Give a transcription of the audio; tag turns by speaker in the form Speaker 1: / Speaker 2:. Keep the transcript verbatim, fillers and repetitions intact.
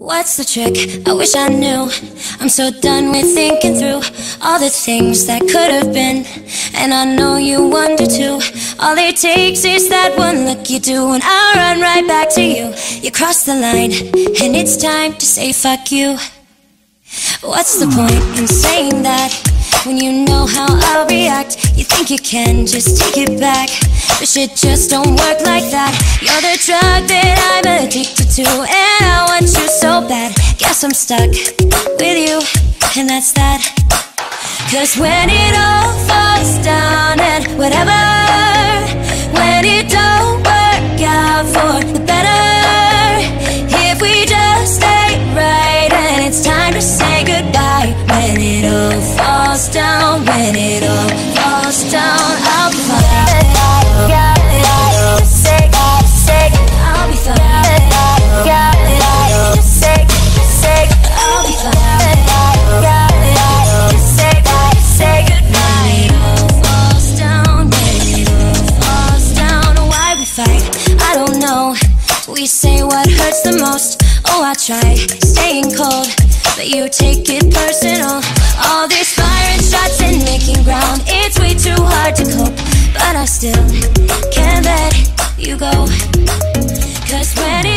Speaker 1: What's the trick? I wish I knew. I'm so done with thinking through all the things that could have been, and I know you wonder too. All it takes is that one look you do, and I'll run right back to you. You cross the line, and it's time to say fuck you. What's the point in saying that when you know how I'll react? You think you can just take it back, but shit just don't work like that. You're the drug that I'm addicted to, and I want you so bad. Guess I'm stuck with you, and that's that. Cause when it all falls down and whatever, when it don't work out for the better, if we just stay right and it's time to say goodbye. When it all falls down, when it all falls down, I'll be fine. I'll be fine. We say what hurts the most. Oh, I try staying cold, but you take it personal. All these firing shots and making ground, it's way too hard to cope, but I still can't let you go. Cause when it